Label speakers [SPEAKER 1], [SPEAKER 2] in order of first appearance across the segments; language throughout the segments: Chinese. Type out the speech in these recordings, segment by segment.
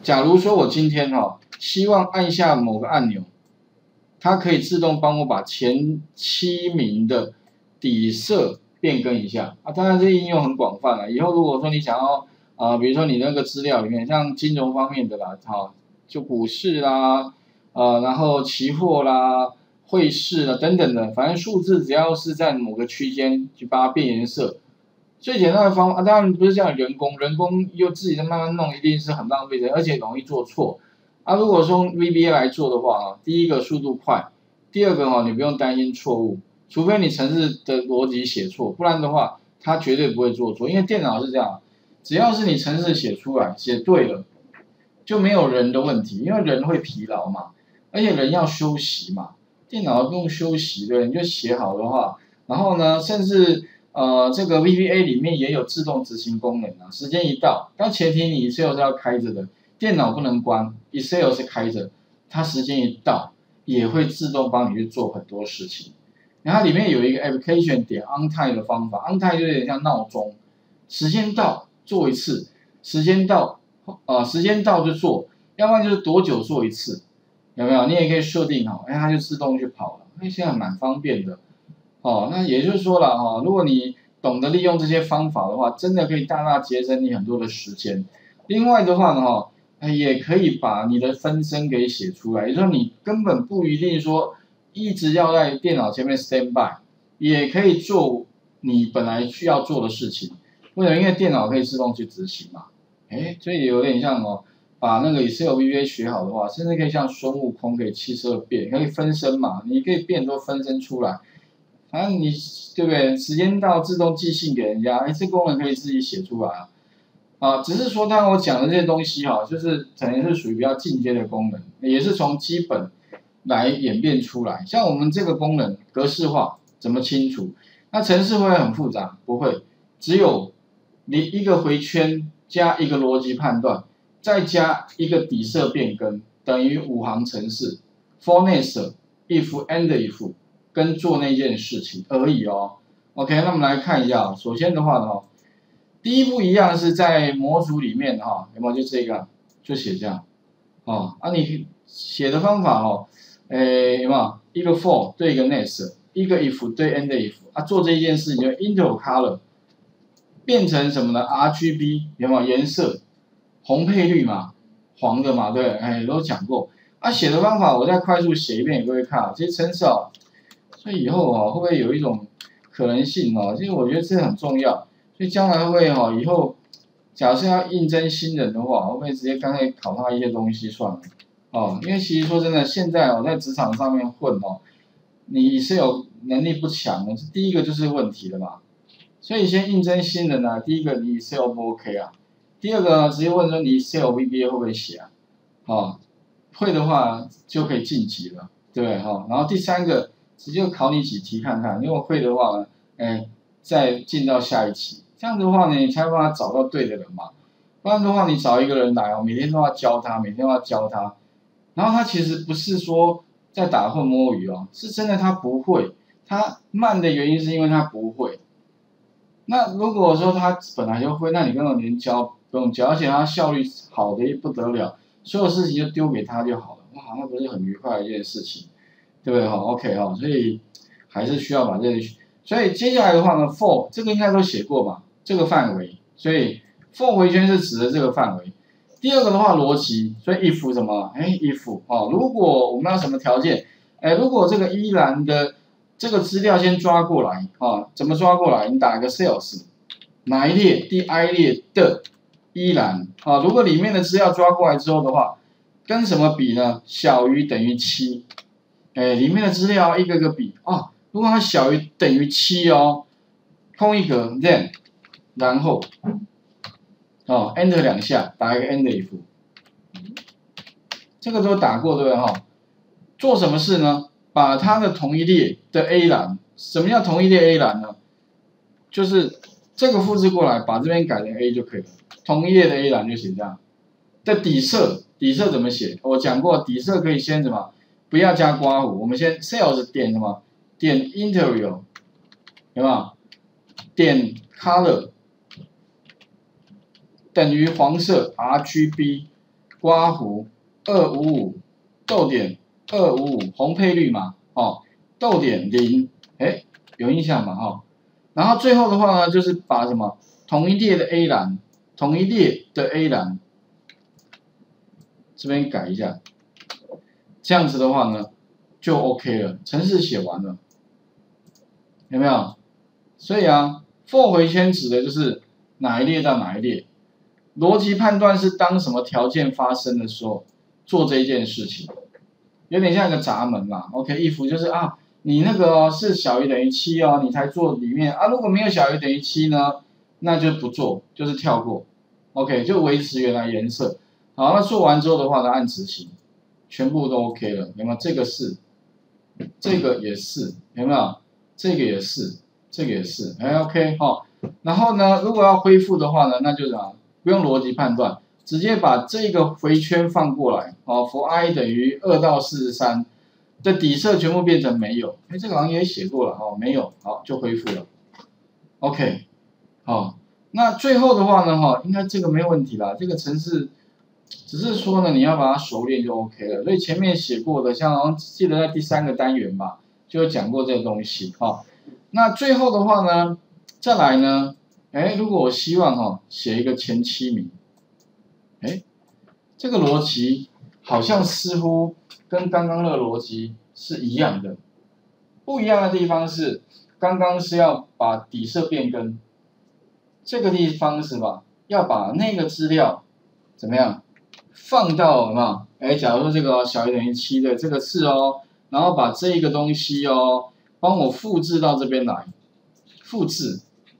[SPEAKER 1] 假如说我今天希望按下某个按钮，它可以自动帮我把前7名的底色变更一下啊。当然这应用很广泛了，以后如果说你想要比如说你那个资料里面像金融方面的啦，就股市啦，然后期货啦、汇市啦等等的，反正数字只要是在某个区间去把它变颜色。最简单的方法，当然不是这样人工又自己在慢慢弄，一定是很浪费的，而且容易做错。如果说用 VBA 来做的话第一个速度快，第二个你不用担心错误，除非你程式的逻辑写错，不然的话它绝对不会做错，因为电脑是这样，只要是你程式写出来写对了，就没有人的问题，因为人会疲劳嘛，而且人要休息嘛，电脑不用休息的，你就写好的话，然后呢，甚至这个 VBA 里面也有自动执行功能啊，时间一到，但前提你 Excel 是要开着的，电脑不能关 ，Excel 是开着，它时间一到也会自动帮你去做很多事情。然后它里面有一个 application 点 on time 的方法 ，on time 就有点像闹钟，时间到做一次，时间到就做，要不然就是多久做一次，有没有？你也可以设定好，它就自动去跑了，现在蛮方便的。那也就是说了如果你懂得利用这些方法的话，真的可以大大节省你很多的时间。另外的话呢也可以把你的分身给写出来，也就是说你根本不一定说一直要在电脑前面 stand by， 也可以做你本来需要做的事情。为什么？因为电脑可以自动去执行嘛。所以有点像把那个 Excel VBA 学好的话，甚至可以像孙悟空可以72变，可以分身嘛，你可以变很多分身出来。反正你对不对？时间到自动寄信给人家，这功能可以自己写出来只是说刚刚我讲的这些东西就是可能是属于比较进阶的功能，也是从基本来演变出来。像我们这个功能格式化怎么清楚？那程式会很复杂？不会，只有你一个回圈加一个逻辑判断，再加一个底色变更，等于5行程式 ，for next、if and if。跟做那件事情而已OK， 那我们来看一下首先的话呢第一步一样是在模组里面有没有？就这个，就写这样你写的方法有没有？一个 for 对一个 next， 一个 if 对 and if，做这一件事情就 interval color 变成什么呢 ？RGB 有没有？颜色红配绿嘛，黄的嘛，对，都讲过。写的方法我再快速写一遍给各位看其实程式所以以后会不会有一种可能性其实我觉得这很重要。所以将来会不会以后假设要应征新人的话，会不会直接干脆考他一些东西算了因为其实说真的，现在在职场上面混你是有能力不强的，第一个就是问题了嘛。所以先应征新人第一个你 Excel 不 OK 第二个直接问说你 Excel VBA 会不会写会的话就可以晋级了，对不对然后第三个。直接考你几题看看，如果会的话呢，再进到下一期。这样子的话呢，你才有办法找到对的人嘛。不然的话，你找一个人来每天都要教他，每天都要教他，然后他其实不是说在打混摸鱼是真的他不会，他慢的原因是因为他不会。那如果说他本来就会，那你根本连教不用教，而且他效率好的不得了，所有事情就丢给他就好了，哇，那不是很愉快的一件事情。对不对？OK 所以还是需要把这个，所以接下来的话呢 ，for 这个应该都写过吧？这个范围，所以 for 回圈是指的这个范围。第二个的话逻辑，所以 if 什么？if 如果我们要什么条件？如果这个依栏的这个资料先抓过来怎么抓过来？你打一个 cells 哪一列？第 I 列的依栏如果里面的资料抓过来之后的话，跟什么比呢？小于等于7。里面的资料一个个比如果它小于等于7空一格 then 然后enter 2下打一个 end if， 这个都打过对不对做什么事呢？把它的同一列的 A 栏，什么叫同一列 A 栏呢？就是这个复制过来，把这边改成 A 就可以了。同一列的 A 栏就写这样。的底色怎么写？我讲过，底色可以先什么？不要加括弧，我们先 sales 点什么？点 interior， 有没有？点 color 等于黄色 RGB， 刮弧255逗点255红配绿嘛，哦，逗点0，哎，有印象嘛，哦，然后最后的话呢，就是把什么同一列的 A 栏，同一列的 A 栏这边改一下，这样子的话呢，就 OK 了，程式写完了，有没有？所以啊 ，for 回圈指的就是哪一列到哪一列，逻辑判断是当什么条件发生的时候做这一件事情，有点像一个闸门啦。OK，if 就是啊，你那个哦是小于等于7哦，你才做里面啊，如果没有小于等于7呢，那就不做，就是跳过。OK， 就维持原来颜色。好，那做完之后的话呢，按执行，全部都 OK 了，有没有？这个是，这个也是，有没有？这个也是，这个也是，哎 OK 哦。然后呢，如果要恢复的话呢，那就是啊，不用逻辑判断，直接把这个回圈放过来，哦 ，for i 等于2到43的底色全部变成没有，哎，这个好像也写过了，哦，没有，好，就恢复了。OK， 好，那最后的话呢，哈，应该这个没有问题啦，这个程式。只是说呢，你要把它熟练就 OK 了。所以前面写过的，像好像记得在第3个单元吧，就有讲过这个东西哈、哦。那最后的话呢，再来呢，哎，如果我希望哈、哦、写一个前7名，哎，这个逻辑好像似乎跟刚刚那个逻辑是一样的，不一样的地方是，刚刚是要把底色变更，这个地方是吧？要把那个资料怎么样？放到什么？哎，假如说这个小于等于7的这个是哦，然后把这一个东西哦，帮我复制到这边来，复制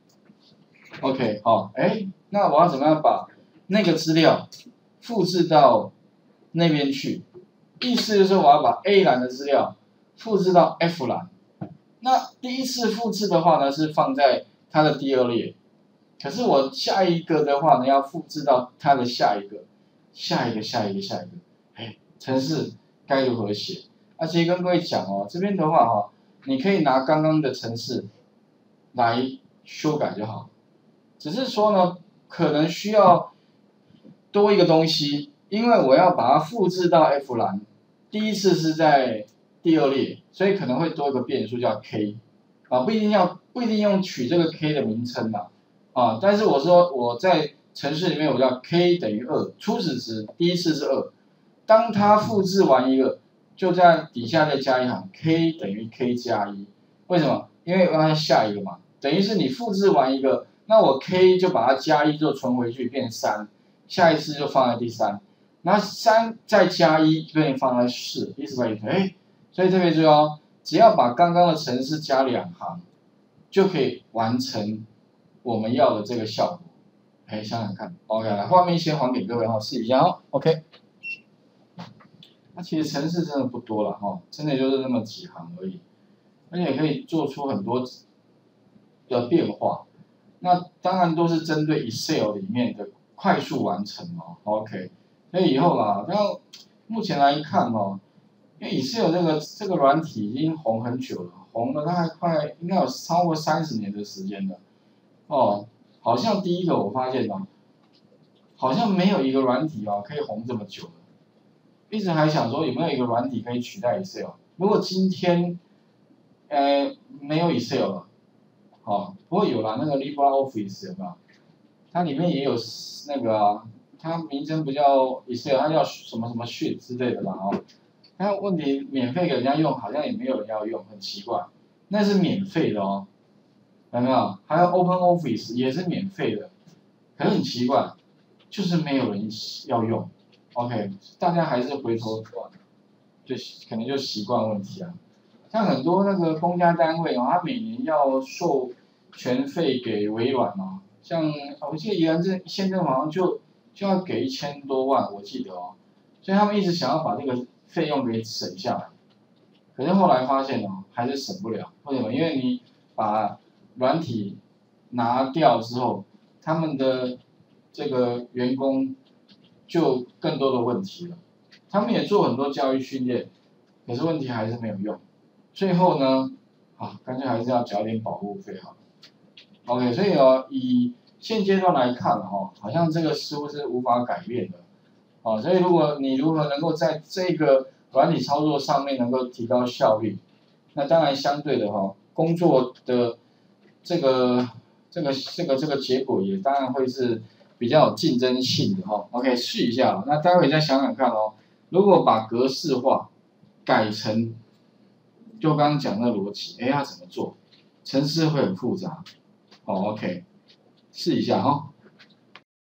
[SPEAKER 1] ，OK， 好，哎，那我要怎么样把那个资料复制到那边去？意思就是说我要把 A 栏的资料复制到 F 栏。那第一次复制的话呢，是放在它的第2列，可是我下一个的话呢，要复制到它的下一个。下一个，哎，程式该如何写？而且跟各位讲哦，这边的话哈、哦，你可以拿刚刚的程式来修改就好，只是说呢，可能需要多一个东西，因为我要把它复制到 F 栏，第一次是在第2列，所以可能会多一个变数叫 k， 啊，不一定用取这个 k 的名称啦，啊，但是我说我在程式里面我叫 k 等于2，初始值第一次是2，当它复制完一个，就在底下再加一行 k 等于 k 加1，为什么？因为我要下一个嘛，等于是你复制完一个，那我 k 就把它加1就存回去变3，下一次就放在第3，那3再加1就变成放在4，意思在于哎，所以特别注意哦，只要把刚刚的程式加2行，就可以完成我们要的这个效果。哎，想想看 ，OK， 来，画面先还给各位哈，试一下哦 ，OK。那其实程式真的不多了哈，真的就是那么几行而已，而且可以做出很多的变化。那当然都是针对 Excel 里面的快速完成哦 ，OK。所以以后啦，然后目前来看哦，因为 Excel 这个软体已经红很久了，红了大概快应该有超过30年的时间了，哦。好像第一个我发现哦，好像没有一个软体哦可以红这么久了，一直还想说有没有一个软体可以取代 Excel。如果今天没有 Excel 了，哦，不过有啦，那个 LibreOffice 有没有？它里面也有那个啊，它名称不叫 Excel， 它叫什么什么 Sheet 之类的啦哦。但问题免费给人家用，好像也没有人要用，很奇怪。那是免费的哦。有没有？还有 OpenOffice 也是免费的，可是很奇怪，就是没有人要用。OK， 大家还是回头就可能就习惯问题啊。像很多那个公家单位哦，他每年要授权费给微软哦，像我记得宜兰县政府好像就要给1000多万，我记得哦，所以他们一直想要把这个费用给省下来，可是后来发现哦，还是省不了。为什么？因为你把软体拿掉之后，他们的这个员工就更多的问题了。他们也做很多教育训练，可是问题还是没有用。最后呢，干脆还是要缴点保护费好了。OK， 所以以现阶段来看好像这个似乎是无法改变的。 哦，所以如果你如何能够在这个软体操作上面能够提高效率，那当然相对的工作的这个结果也当然会是比较有竞争性的OK， 试一下，那待会再想想看哦。如果把格式化改成就刚刚讲的逻辑，要怎么做？程式会很复杂。OK， 试一下